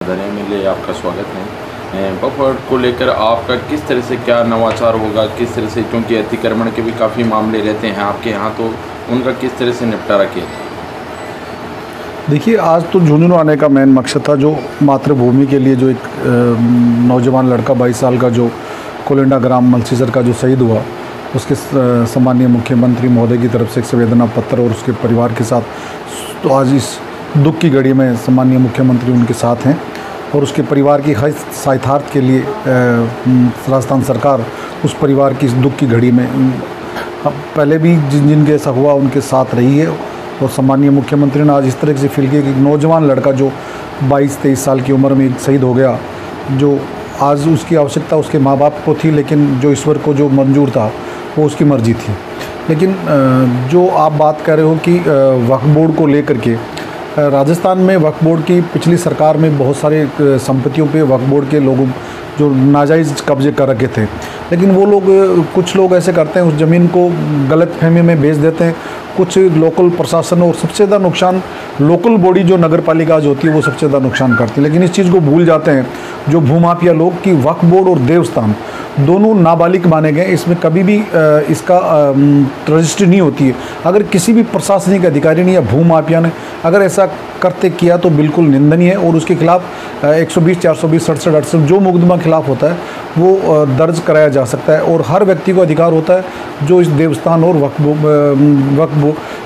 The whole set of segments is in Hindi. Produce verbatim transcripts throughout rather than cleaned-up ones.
मिले आपका स्वागत है। वक्फ बोर्ड को लेकर आपका किस तरह से क्या नवाचार होगा, किस तरह से, क्योंकि अतिक्रमण के भी काफ़ी मामले रहते हैं आपके यहाँ, तो उनका किस तरह से निपटारा किया जाए? देखिए, आज तो झुंझुनू आने का मेन मकसद था, जो मातृभूमि के लिए जो एक नौजवान लड़का बाईस साल का जो कोलिंडा ग्राम मलसीसर का जो शहीद हुआ, उसके सम्मानीय मुख्यमंत्री महोदय की तरफ से एक संवेदना पत्र और उसके परिवार के साथ, तो आज इस दुख की घड़ी में सम्मानीय मुख्यमंत्री उनके साथ हैं और उसके परिवार की हर सहायतार्थ के लिए राजस्थान सरकार उस परिवार की इस दुख की घड़ी में पहले भी जिन जिन के ऐसा हुआ उनके साथ रही है। और सम्मानीय मुख्यमंत्री ने आज इस तरह से फील किया कि नौजवान लड़का जो बाईस तेईस साल की उम्र में शहीद हो गया, जो आज उसकी आवश्यकता उसके माँ बाप को थी, लेकिन जो ईश्वर को जो मंजूर था वो उसकी मर्जी थी। लेकिन जो आप बात कर रहे हो कि वक्फ बोर्ड को लेकर के, राजस्थान में वक्फ बोर्ड की पिछली सरकार में बहुत सारे संपत्तियों पे वक्फ बोर्ड के लोगों जो नाजायज़ कब्जे कर रखे थे, लेकिन वो लोग, कुछ लोग ऐसे करते हैं उस ज़मीन को गलत फहमी में बेच देते हैं। कुछ लोकल प्रशासन और सबसे ज़्यादा नुकसान लोकल बॉडी जो नगर पालिका जो होती है वो सबसे ज़्यादा नुकसान करती है। लेकिन इस चीज़ को भूल जाते हैं जो भूमाफिया लोग कि वक्फ बोर्ड और देवस्थान दोनों नाबालिग माने गए, इसमें कभी भी इसका रजिस्ट्री नहीं होती है। अगर किसी भी प्रशासनिक अधिकारी ने या भूमाफिया ने अगर ऐसा करते किया तो बिल्कुल निंदनीय है और उसके खिलाफ एक सौ बीस, चार सौ बीस, सड़सठ, अड़सठ जो मुकदमा खिलाफ होता है वो दर्ज कराया जा सकता है। और हर व्यक्ति को अधिकार होता है जो इस देवस्थान और वक्फ वक्फ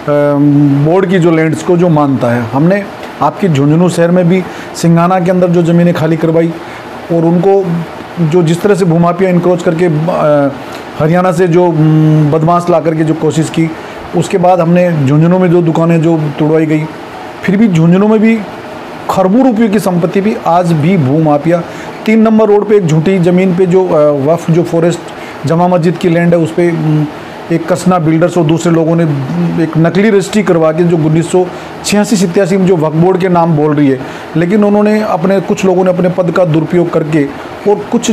बोर्ड की जो लैंड्स को जो मानता है। हमने आपके झुंझुनू शहर में भी सिंघाना के अंदर जो ज़मीनें खाली करवाई और उनको जो जिस तरह से भूमाफिया इनक्रोच करके हरियाणा से जो बदमाश ला करके जो कोशिश की, उसके बाद हमने झुंझुनू में जो दुकानें जो तोड़वाई गई, फिर भी झुंझुनू में भी खरबों रुपयों की संपत्ति भी आज भी भूमाफिया तीन नंबर रोड पे एक झूठी ज़मीन पे जो वक्फ जो फॉरेस्ट जमा मस्जिद की लैंड है उस पर एक कसना बिल्डर्स और दूसरे लोगों ने एक नकली रजिस्ट्री करवा के जो उन्नीस सौ छियासी सत्यासी में जो वक्फ बोर्ड के नाम बोल रही है, लेकिन उन्होंने अपने कुछ लोगों ने अपने पद का दुरुपयोग करके और कुछ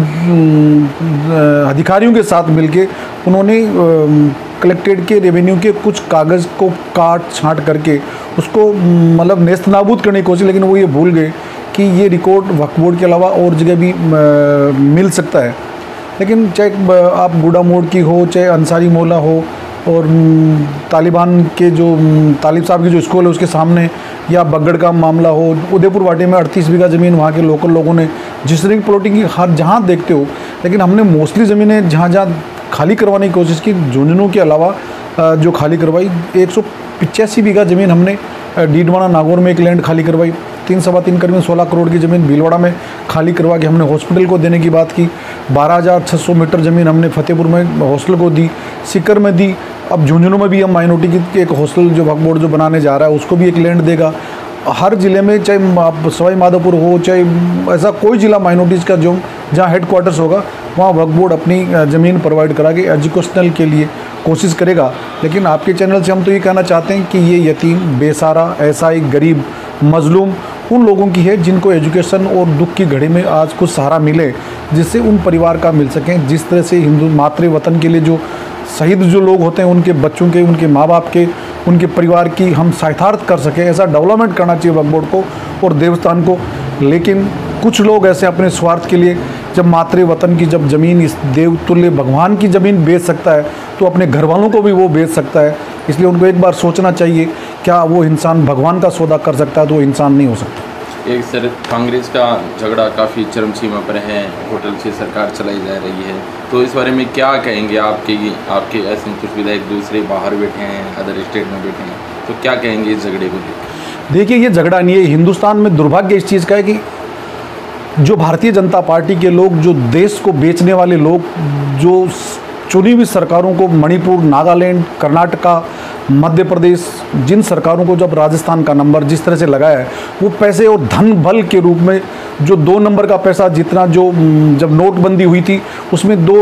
अधिकारियों के साथ मिलके उन्होंने कलेक्टेड के रेवेन्यू के कुछ कागज़ को काट छांट करके उसको मतलब नेस्त नाबूद करने की कोशिश, लेकिन वो ये भूल गए कि ये रिकॉर्ड वक्फ बोर्ड के अलावा और जगह भी मिल सकता है। लेकिन चाहे आप गुड़ा मोड़ की हो, चाहे अंसारी मोहल्ला हो और तालिबान के जो तालिब साहब की जो स्कूल है उसके सामने, या बगड़ का मामला हो, उदयपुर वाटी में अड़तीस बीघा ज़मीन वहाँ के लोकल लोगों ने जिस तरह की प्लॉटिंग की हर जहाँ देखते हो, लेकिन हमने मोस्टली ज़मीनें जहाँ जहाँ खाली करवाने की कोशिश की, झुंझुनू के अलावा जो खाली करवाई एक सौ पिचासी बीघा ज़मीन हमने डीडवाना नागौर में एक लैंड खाली करवाई, तीन सवा तीन करीब सोलह करोड़ की ज़मीन भीलवाड़ा में खाली करवा के हमने हॉस्पिटल को देने की बात की। बारह हज़ार छः सौ मीटर ज़मीन हमने फतेहपुर में हॉस्टल को दी, सीकर में दी। अब झुंझुनू में भी हम माइनॉरिटी की एक हॉस्टल जो वक्फ बोर्ड जो बनाने जा रहा है उसको भी एक लैंड देगा। हर ज़िले में, चाहे सवाई माधोपुर हो, चाहे ऐसा कोई ज़िला माइनॉरिटीज़ का जो जहाँ हेड क्वार्टर्स होगा वहाँ वक्फ बोर्ड अपनी ज़मीन प्रोवाइड करा के एजुकेशनल के लिए कोशिश करेगा। लेकिन आपके चैनल से हम तो ये कहना चाहते हैं कि ये यतीम, बेसहारा, ऐसा एक गरीब, मजलूम उन लोगों की है जिनको एजुकेशन और दुख की घड़ी में आज कुछ सहारा मिले, जिससे उन परिवार का मिल सकें। जिस तरह से हिंदू मातृ वतन के लिए जो शहीद जो लोग होते हैं उनके बच्चों के, उनके माँ बाप के, उनके परिवार की हम सहायतार्थ कर सकें, ऐसा डेवलपमेंट करना चाहिए वक्फ बोर्ड को और देवस्थान को। लेकिन कुछ लोग ऐसे अपने स्वार्थ के लिए, जब मातृ वतन की जब ज़मीन इस देवतुल्य भगवान की ज़मीन बेच सकता है तो अपने घर वालों को भी वो बेच सकता है। इसलिए उनको एक बार सोचना चाहिए, क्या वो इंसान भगवान का सौदा कर सकता है तो वो इंसान नहीं हो सकता। एक सर कांग्रेस का झगड़ा काफ़ी चरम सीमा पर है, होटल से सरकार चलाई जा रही है, तो इस बारे में क्या कहेंगे? आपके आपके ऐसे कुछ विधायक दूसरे बाहर बैठे हैं, अदर स्टेट में बैठे हैं, तो क्या कहेंगे इस झगड़े को लेकर? देखिए, ये झगड़ा नहीं है। हिंदुस्तान में दुर्भाग्य इस चीज़ का है कि जो भारतीय जनता पार्टी के लोग, जो देश को बेचने वाले लोग, जो चुनी हुई सरकारों को मणिपुर, नागालैंड, कर्नाटका, मध्य प्रदेश, जिन सरकारों को जब राजस्थान का नंबर जिस तरह से लगाया है, वो पैसे और धन बल के रूप में जो दो नंबर का पैसा जितना जो जब नोटबंदी हुई थी उसमें दो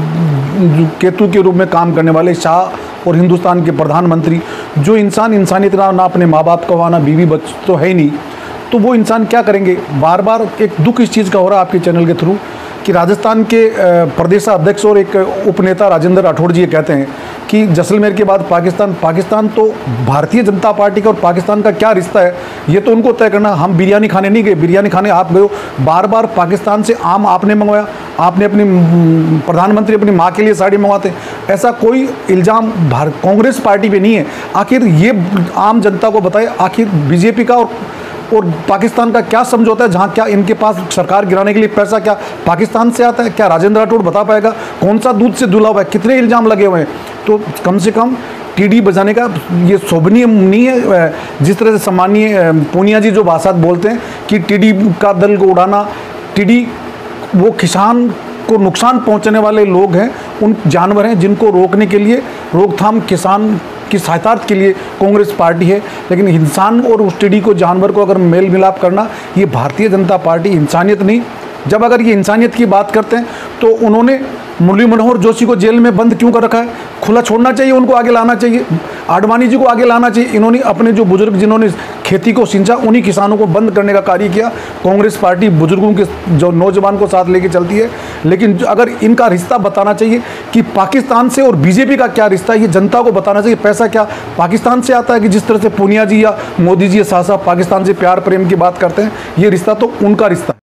केतु के रूप में काम करने वाले शाह और हिंदुस्तान के प्रधानमंत्री, जो इंसान इंसानियत ना ना अपने माँ बाप का, ना बीवी बच्चे तो है ही नहीं, तो वो इंसान क्या करेंगे? बार बार एक दुख इस चीज़ का हो रहा है आपके चैनल के थ्रू कि राजस्थान के प्रदेशाध्यक्ष और एक उपनेता राजेंद्र राठौड़ जी ये कहते हैं कि जैसलमेर के बाद पाकिस्तान पाकिस्तान तो भारतीय जनता पार्टी का और पाकिस्तान का क्या रिश्ता है ये तो उनको तय करना। हम बिरयानी खाने नहीं गए, बिरयानी खाने आप गए हो, बार बार पाकिस्तान से आम आपने मंगवाया, आपने अपनी प्रधानमंत्री अपनी माँ के लिए साड़ी मंगवाते, ऐसा कोई इल्ज़ाम भारत कांग्रेस पार्टी पे नहीं है। आखिर ये आम जनता को बताए आखिर बीजेपी का और और पाकिस्तान का क्या समझौता है, जहाँ क्या इनके पास सरकार गिराने के लिए पैसा क्या पाकिस्तान से आता है? क्या राजेंद्र राठौड़ बता पाएगा कौन सा दूध से धुला हुआ है, कितने इल्ज़ाम लगे हुए हैं? तो कम से कम टीडी बजाने का ये शोभनीय नहीं है। जिस तरह से सम्मानीय पूनिया जी जो भाषा बोलते हैं कि टीडी का दल को उड़ाना, टीडी वो किसान को नुकसान पहुंचाने वाले लोग हैं, उन जानवर हैं जिनको रोकने के लिए रोकथाम किसान की सहायता के लिए कांग्रेस पार्टी है। लेकिन इंसान और उस टीडी को जानवर को अगर मेल मिलाप करना, ये भारतीय जनता पार्टी इंसानियत नहीं। जब अगर ये इंसानियत की बात करते हैं तो उन्होंने मुरली मनोहर जोशी को जेल में बंद क्यों कर रखा है? खुला छोड़ना चाहिए, उनको आगे लाना चाहिए, आडवाणी जी को आगे लाना चाहिए। इन्होंने अपने जो बुजुर्ग जिन्होंने खेती को सिंचा उन्हीं किसानों को बंद करने का कार्य किया। कांग्रेस पार्टी बुजुर्गों के जो नौजवान को साथ लेके चलती है। लेकिन अगर इनका रिश्ता बताना चाहिए कि पाकिस्तान से और बीजेपी का क्या रिश्ता है, ये जनता को बताना चाहिए। पैसा क्या पाकिस्तान से आता है कि जिस तरह से पूनिया जी या मोदी जी साथ साथ पाकिस्तान से प्यार प्रेम की बात करते हैं, ये रिश्ता तो उनका रिश्ता है।